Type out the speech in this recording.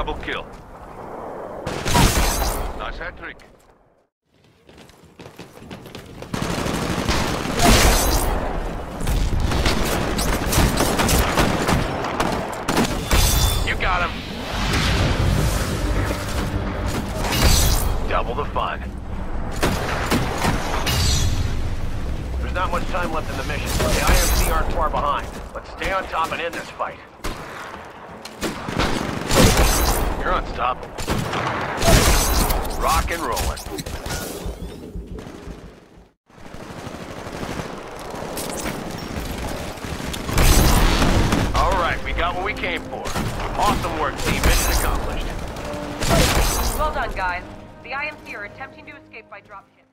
Double kill. Nice hat trick. You got him. Double the fun. There's not much time left in the mission. The IMC aren't far behind. Let's stay on top and end this fight. You're unstoppable. Rock and rolling. All right, we got what we came for. Awesome work, team. Mission accomplished. Well done, guys. The IMC are attempting to escape by dropship.